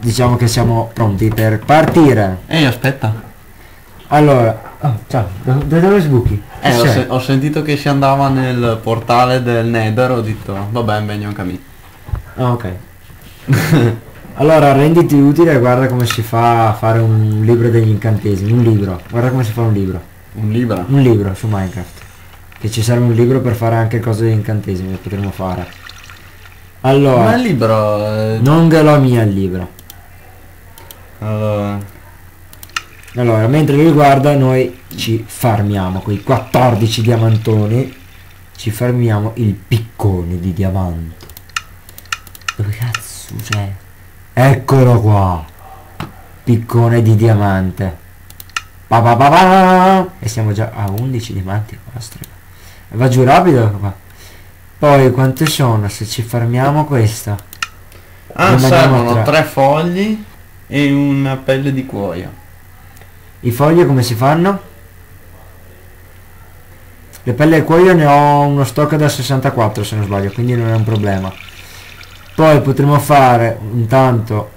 diciamo che siamo pronti per partire. Ehi, aspetta. Allora, ciao, da dove sbuchi? Ho sentito che si andava nel portale del Nether, ho detto, vabbè, meglio un cammino. Ah, ok. Allora, renditi utile e guarda come si fa a fare un libro degli incantesimi. Un libro, guarda come si fa un libro. Un libro? Un libro su Minecraft. Che ci serve un libro per fare anche cose degli incantesimi che potremo fare. Allora, Ma il libro... non glielo mia il libro. Allora, mentre lui guarda, noi ci farmiamo quei 14 diamantoni. Ci farmiamo il piccone di diamante. Dove cazzo c'è? Eccolo qua. Piccone di diamante. Pa pa pa pa. E siamo già a 11 diamanti. Va giù rapido qua. Poi quante sono? Se ci farmiamo questa. Ah, servono 3 fogli e una pelle di cuoio. I fogli come si fanno? Le pelle di cuoio ne ho uno stock da 64 se non sbaglio, quindi non è un problema. Poi potremo fare, intanto,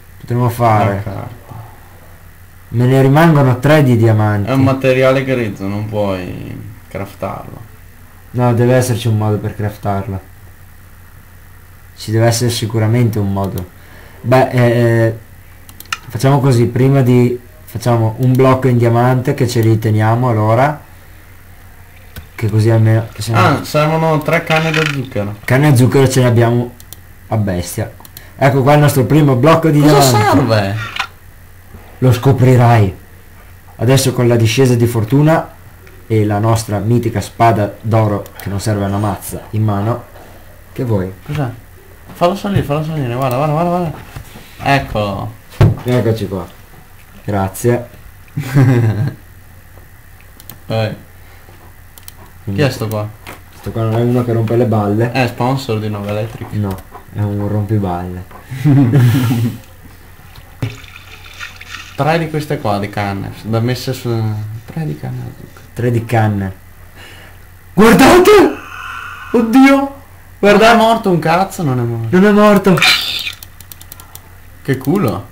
me ne rimangono 3 di diamanti. È un materiale grezzo, non puoi craftarlo. No, deve esserci un modo per craftarlo. Ci deve essere sicuramente un modo. Beh, facciamo così, prima di... facciamo un blocco in diamante che ce li teniamo allora. Che così almeno... Che servono 3 canne da zucchero. Canne a zucchero ce ne abbiamo a bestia. Ecco qua il nostro primo blocco di Cosa diamanti. serve? Lo scoprirai. Adesso con la discesa di fortuna e la nostra mitica spada d'oro che non serve a una mazza in mano. Che vuoi? Cos'è? Fallo salire, guarda. Eccolo. Eccoci qua. Grazie. Chi è sto qua? Questo qua non è uno che rompe le balle. È sponsor di Nova Electric. No, è un rompiballe. 3 di queste qua di canne da messe su 3 di canne da zucchero. 3 di canne. Guardate! Oddio! Guarda, è morto un cazzo, non è morto. Non è morto. Che culo.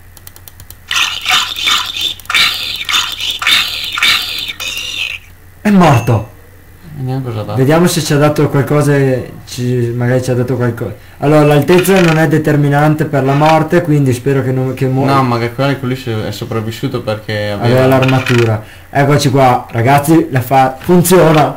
È morto. Neanche cosa dato. Vediamo se ci ha dato qualcosa. Magari ci ha dato qualcosa. Allora, l'altezza non è determinante per la morte, quindi spero che non muore. No, ma che quello è sopravvissuto perché aveva l'armatura. Eccoci qua, ragazzi, funziona.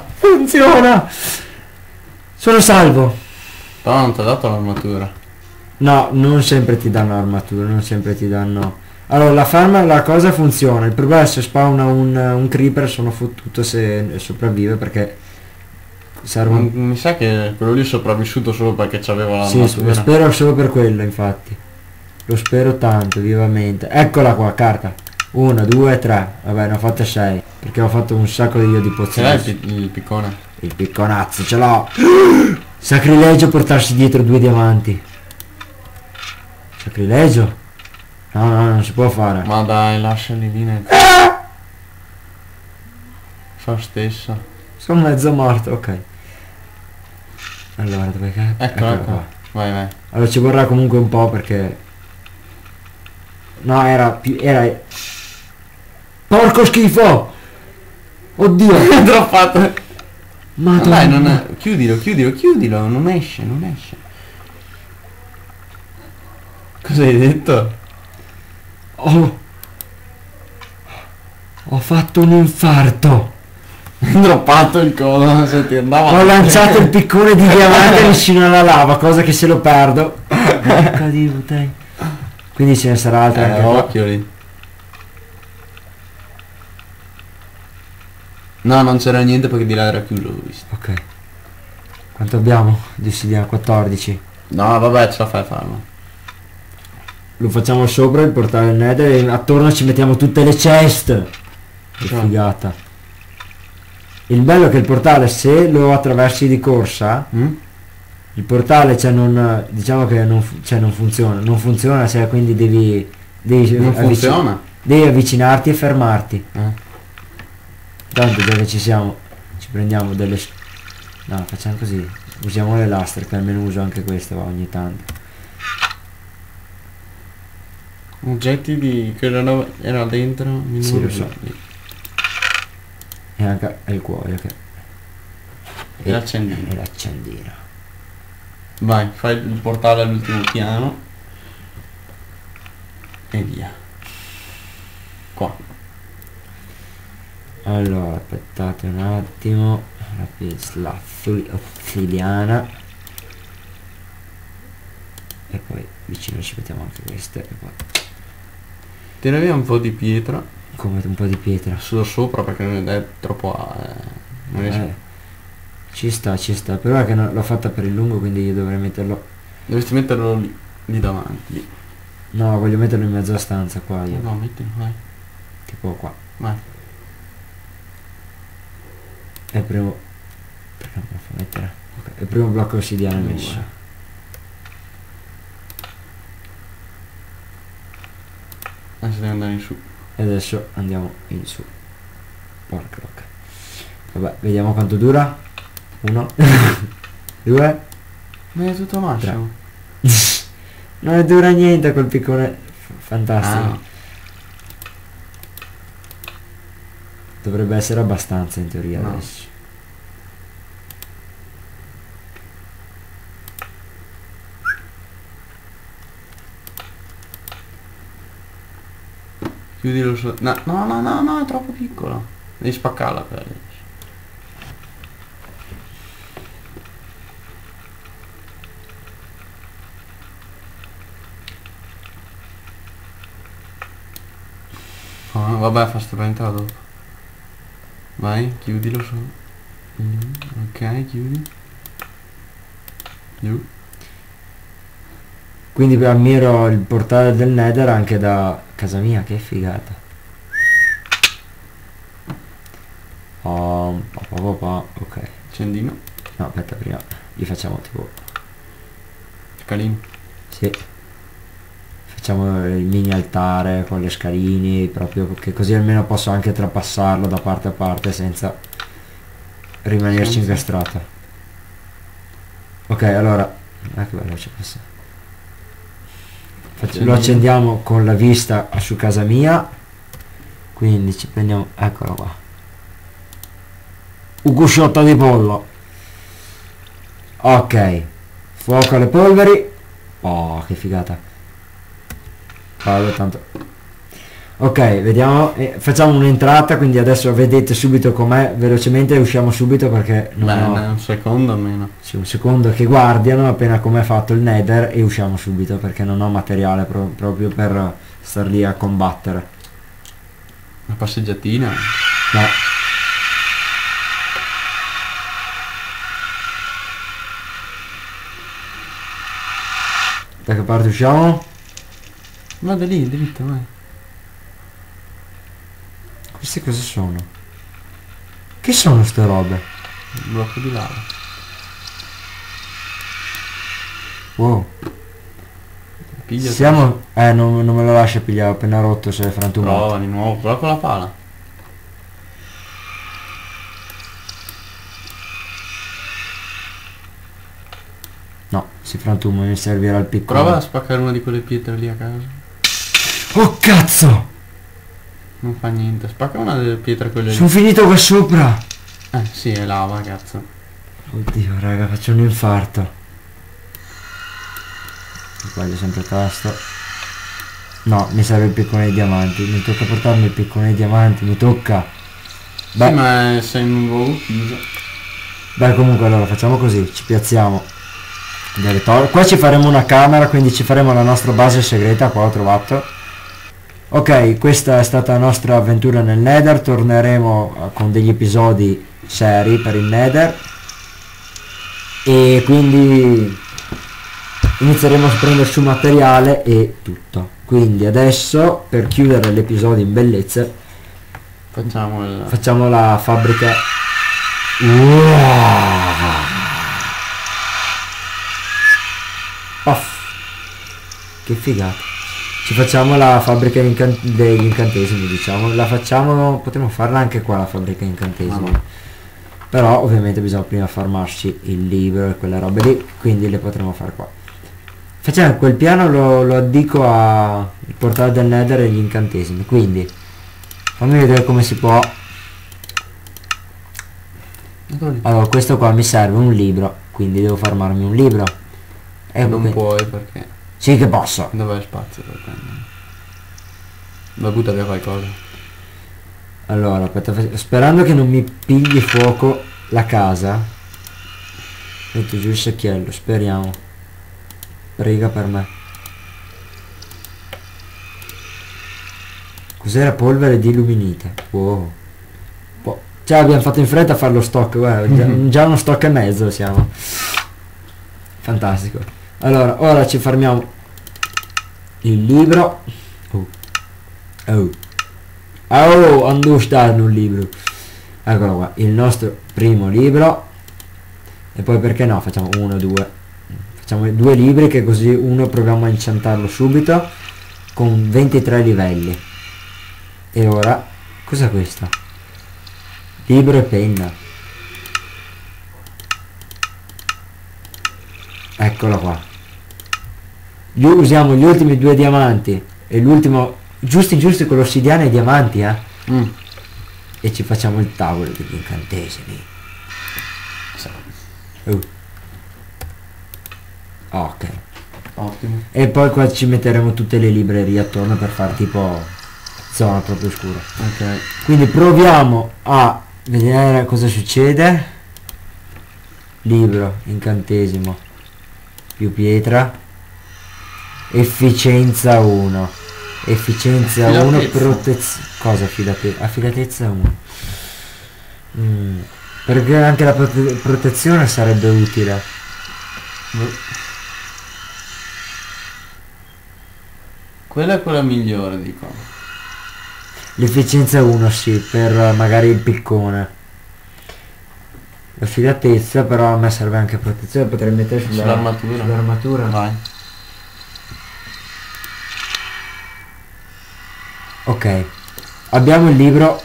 Sono salvo. Però non ti ha dato l'armatura. No, non sempre ti danno armatura, non sempre ti danno. Allora, la cosa funziona. Il problema è se spawna un creeper, sono fottuto se sopravvive perché serve Mi sa che quello lì è sopravvissuto solo perché c'aveva l'armatura. Sì, spero solo per quello, infatti. Lo spero tanto, vivamente. Eccola qua, carta. 1, 2, 3. Vabbè, ne ho fatte 6. Perché ho fatto un sacco di pozioni. Ce l'hai il piccone? Il picconazzo, ce l'ho. Sacrilegio portarsi dietro 2 diamanti. Sacrilegio? No, non si può fare. Ma dai, lasciali lì nel... Fa stesso. Sono mezzo morto, ok. Allora, dove cazzo? Ecco qua. Vai. Allora ci vorrà comunque un po' perché... No, era... Porco schifo! Oddio! Droppato! Madonna. Dai, non è... Chiudilo, non esce. Cosa hai detto? Ho fatto un infarto. Droppato il cono, se ti andava. Ho lanciato il piccone di diamante vicino alla lava, cosa che se lo perdo. Quindi ce ne sarà altra anche qua. Occhio lì. No, non c'era niente perché di là era chiuso, l'ho visto. Ok. Quanto abbiamo? Decidiamo 14. No, vabbè, ce la fai a farlo. Lo facciamo sopra il portale del Nether e attorno ci mettiamo tutte le chest. Che figata. Il bello è che il portale, se lo attraversi di corsa, il portale diciamo che non funziona. Non funziona, cioè, quindi devi avvicinarti e fermarti. Tanto già che ci siamo, ci prendiamo delle... No, facciamo così. Usiamo le lastre, che almeno uso anche queste ogni tanto. Oggetti di... che era dentro. Sì, lo so. E anche il cuoio che... E l'accendino. E l'accendino. Vai, fai il portale all'ultimo piano. E via. Qua. Allora, aspettate un attimo. La ossidiana. E poi vicino ci mettiamo anche queste. E poi... Tira via un po' di pietra. come un po' di pietra. Solo sopra perché non è troppo... non riesco. Ci sta. Però è che l'ho fatta per il lungo, quindi io dovrei metterlo... Dovresti metterlo lì davanti. Lì. No, voglio metterlo in mezzo alla stanza qua io. No, mettilo, vai. Tipo qua. Vai. È il primo... perché non me lo fa mettere? Ok, è il primo blocco ossidiano messo. Adesso devi andare in su. E adesso andiamo in su. Porca locca. Vabbè, vediamo quanto dura. 1 2. Ma è tutto massimo. Non dura niente quel piccone. Fantastico. Dovrebbe essere abbastanza in teoria adesso. Chiudilo su. No, è troppo piccolo. Devi spaccarla per adesso. Vabbè, fa spaventare dopo. Vai, chiudilo su. Ok, chiudi. Giù. Quindi ammiro il portale del Nether anche da casa mia, che figata. Ok. Accendino. No, aspetta, prima gli facciamo tipo... Scalino. Sì. Facciamo il mini altare con le scalini, proprio che così almeno posso anche trapassarlo da parte a parte senza rimanerci incastrato. Ok, allora... che bello c'è questo. Lo accendiamo con la vista su casa mia, quindi ci prendiamo, eccolo qua, un cusciotto di pollo. Ok, fuoco alle polveri. Oh, che figata. Vado tanto. Ok, vediamo, facciamo un'entrata, quindi adesso vedete subito com'è, velocemente usciamo subito perché non ho... un secondo almeno. Sì, un secondo che guardiano appena com'è fatto il Nether e usciamo subito perché non ho materiale proprio per star lì a combattere. Una passeggiatina? No. Da che parte usciamo? Vado lì, dritto, vai. Queste cosa sono? Che sono ste robe? Un blocco di lava. Wow. Piglia. Siamo... non me lo lascia pigliare, ho appena rotto, se è frantumato. Prova di nuovo, prova con la pala. No, si frantuma, mi servirà il piccolo. Prova a spaccare una di quelle pietre lì a caso. Oh cazzo! Non fa niente, spacca una delle pietre quelle Sono finito qua sopra! sì, è lava, cazzo. Oddio, raga, faccio un infarto. Sbaglio sempre tasto. No, mi serve il piccone dei diamanti. Mi tocca portarmi il piccone dei diamanti, mi tocca. Beh, sì, ma sei in un luogo chiuso. Beh, comunque allora facciamo così, ci piazziamo. Qua ci faremo una camera, quindi ci faremo la nostra base segreta, qua ho trovato. Ok, questa è stata la nostra avventura nel Nether, torneremo con degli episodi seri per il Nether. E quindi inizieremo a prendere su materiale e tutto. Quindi adesso, per chiudere l'episodio in bellezza, facciamo la fabbrica. Off. Che figata. Ci facciamo la fabbrica degli incantesimi, diciamo. La facciamo, potremmo farla anche qua la fabbrica incantesimi. Però ovviamente bisogna prima farmarci il libro e quelle robe lì, quindi le potremo fare qua. Facciamo quel piano, lo addico a il portale del Nether e gli incantesimi, quindi fammi vedere come si può. Allora questo qua mi serve un libro, quindi devo farmarmi un libro. E non puoi perché... Sì che posso. Dov'è spazio per prendere? Vai, butta via qualcosa. Allora aspetta, sperando che non mi pigli fuoco la casa, metto giù il secchiello, speriamo. Prega per me. Cos'era? Polvere di illuminite. Wow. Cioè abbiamo fatto in fretta a fare lo stock, guarda, già uno stock e mezzo siamo. Fantastico. Allora, ora ci fermiamo il libro. Dove sta un libro? Eccolo qua, il nostro primo libro. E poi perché no, facciamo 1, 2. Facciamo 2 libri, che così uno proviamo a inciantarlo subito con 23 livelli. E ora, cos'è questo? Libro e penna. Eccolo qua. Usiamo gli ultimi 2 diamanti e l'ultimo giusti con l'ossidiana e i diamanti, e ci facciamo il tavolo degli incantesimi. Ok. Ottimo. E poi qua ci metteremo tutte le librerie attorno per fare tipo zona proprio scura. Ok. Quindi proviamo a vedere cosa succede. Libro, incantesimo, più pietra, efficienza 1, efficienza 1, protezione, cosa affidatezza 1, perché anche la protezione sarebbe utile. Quella è quella migliore, dico. L'efficienza 1 sì, per magari il piccone. L'affidatezza però a me serve anche protezione, potrei mettere sull'armatura. Sull'armatura. Vai. Ok. Abbiamo il libro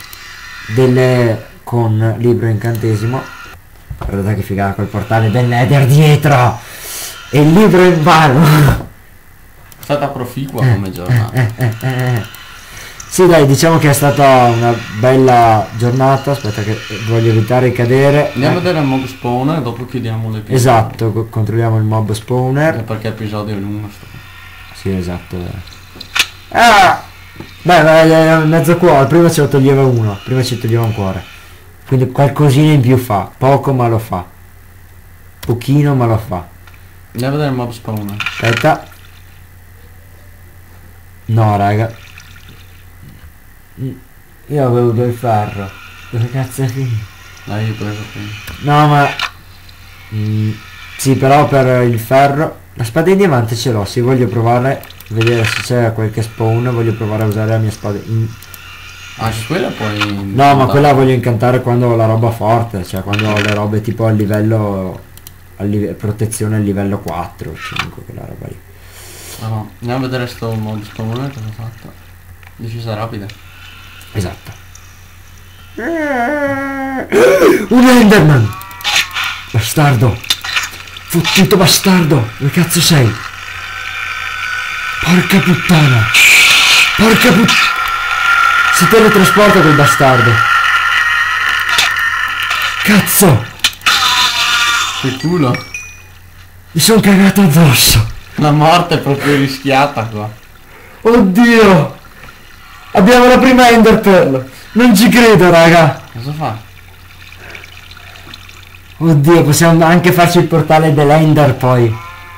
con libro incantesimo. Guardate che figata col portale del Nether dietro! E il libro in mano! È stata proficua come giornata. Sì dai, diciamo che è stata una bella giornata. Aspetta che voglio evitare di cadere. Andiamo a vedere il mob spawner e dopo chiudiamo l'episodio. Esatto, controlliamo il mob spawner. Perché l'episodio è lungo. Sì, esatto. Beh, mezzo cuore, prima ce lo toglieva uno, prima ci toglieva un cuore. Quindi qualcosina in più fa, poco ma lo fa. Pochino ma lo fa. Andiamo a vedere il mob spawner. Aspetta. No raga. Io avevo 2 ferro. Dove cazzo è finito? Dai, io ho preso qui. No ma... sì, però per il ferro... La spada in diamante ce l'ho, sì, voglio provare, vedere se c'è qualche spawn, voglio provare a usare la mia spada in... Anche quella poi... No, ma quella voglio incantare quando ho la roba forte, cioè quando ho le robe tipo al livello... protezione al livello 4 o 5, quella roba lì. Ah no, andiamo a vedere sto mob spawner cosa ha fatto. Decisa rapida. Esatto. Un Enderman! Bastardo! Fottuto bastardo! Dove cazzo sei? Porca puttana! Porca puttana! Si teletrasporta quel bastardo! Cazzo! Che culo! Mi sono cagato addosso! La morte è proprio rischiata qua. Oddio! Abbiamo la prima Ender Pearl! Non ci credo, raga! Cosa fa? Oddio, possiamo anche farci il portale dell'Ender poi.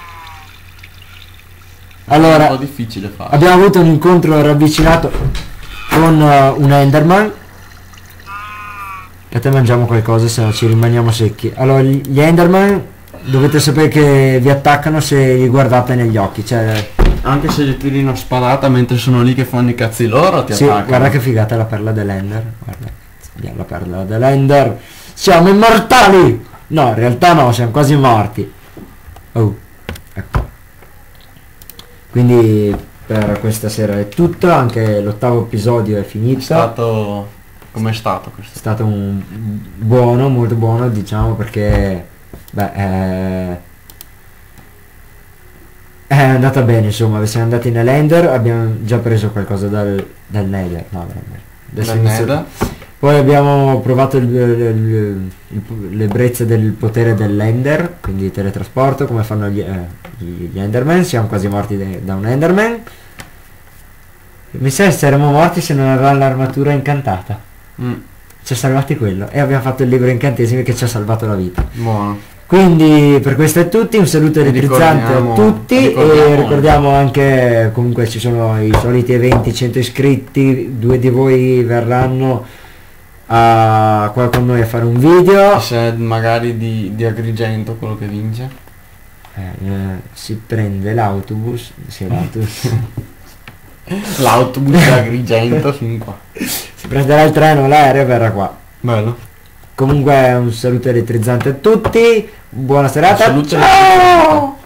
Allora, è un po' difficile fare. abbiamo avuto un incontro ravvicinato con un Enderman. E te mangiamo qualcosa, se no ci rimaniamo secchi. Allora, gli Enderman dovete sapere che vi attaccano se li guardate negli occhi, cioè... Anche se gli tiri una spadata mentre sono lì che fanno i cazzi loro, ti sì, attaccano. guarda che figata la perla dell'Ender. Guarda, abbiamo la perla dell'Ender. Siamo immortali! No, in realtà no, siamo quasi morti. Oh, ecco. Quindi per questa sera è tutto, anche l'8º episodio è finito. È stato... Com'è stato questo? È stato un buono, molto buono, diciamo, perché... Beh, È andata bene, insomma, siamo andati nell'Ender, abbiamo già preso qualcosa dal Nether, no, adesso Dal inizio- Nether. Poi abbiamo provato l'ebbrezza del potere dell'Ender, quindi teletrasporto, come fanno gli Enderman. Siamo quasi morti da un Enderman. Mi sa che saremmo morti se non avevamo l'armatura incantata. Ci ha salvati quello e abbiamo fatto il libro incantesimi che ci ha salvato la vita. Buono. Quindi per questo è tutti, un saluto elettrizzante a tutti e ricordiamo anche, comunque ci sono i soliti eventi, 100 iscritti, 2 di voi verranno qua con noi a fare un video. Se magari di Agrigento quello che vince. Si prende l'autobus, sì, l'autobus. L'autobus di Agrigento fin qua. Si prenderà il treno, l'aereo e verrà qua. Bello. Comunque un saluto elettrizzante a tutti, buona serata, Un saluto ciao!